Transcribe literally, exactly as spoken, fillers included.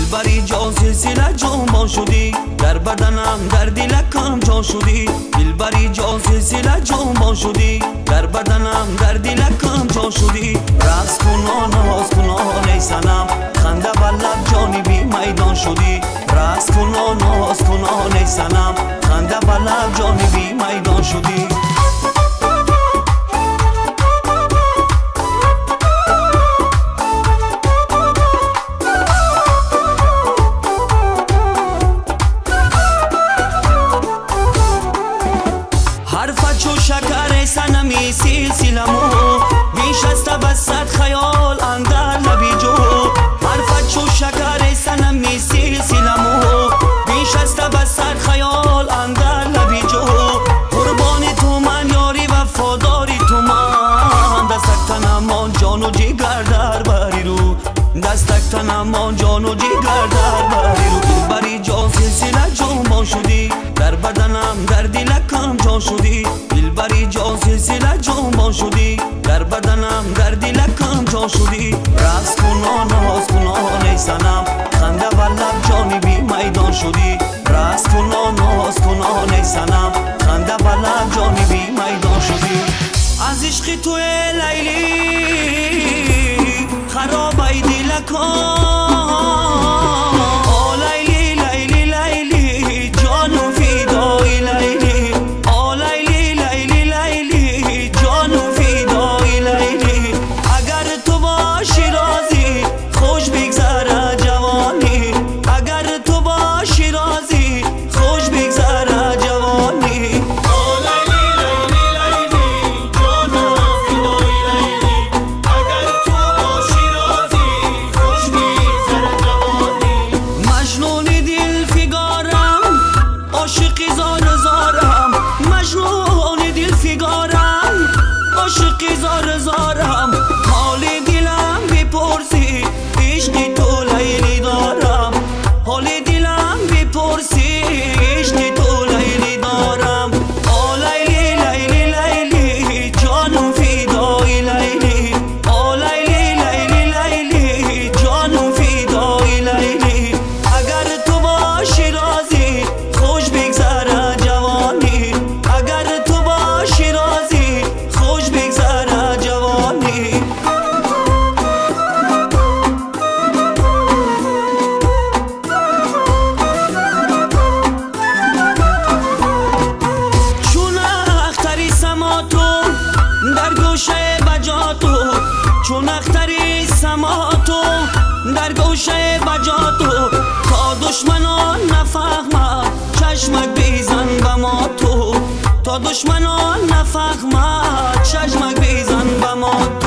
دلبری جان سلسله جنبان شدی، در بدنم در دلکم جان شدی. دلبری جان سلسله جنبان شدی، در بدنم در دلکم جان شدی. رقص کن ناز کن ای صنم، خنده بر لب جانبی میدان شدی. رقص کن ناز کن ای صنم، خنده بر لب جانبی میدان شدی. حرفت چو شکر صنمی سلسلمو، بیش از توسط خیال اندر لبی جو. حرفت چو شکر صنمی سلسلمو، بیش از توسط خیال اندر لبی جو. قربان تو من یاری وفاداری تو من، دستک تنم آن جان و جگر در بری رو. دستک تنم آن جان و جگر در بری رو. دلبری جان سلسله جنبان شدی، در بدنم در دلکم جان شدی. دلبری جان سلسله جنبان شدی، در بدنم در دلکم جان شدی. رقص کن ناز کن ای صنم، خنده بر لب جانبی میدان شدی. رقص کن ناز کن ای صنم، خنده بر لب جانبی میدان شدی. از عشق تو لیلی خراب ای دلکم، عاشقی زار زارم. حال دلم بپرسی، عشقی تو لیلی دارم. حال دلم بپرسی، عشقی تو لیلی دارم. آ لیلی لیلی لیلی جانم فدای لیلی. آ لیلی لیلی لیلی جانم فدای لیلی. اگر تو باشی راضی خوش بگذره جوانی. اگر تو باشی راضی خوش بگذره جوانی. چون اختری سما تو در گوشه بجا تو، چون اختری سما تو در گوشه بجا تو. تا دشمنان نفهمد چشمک بیزن به ما تو. تا دشمنان نفهمد چشمک بیزن به ما.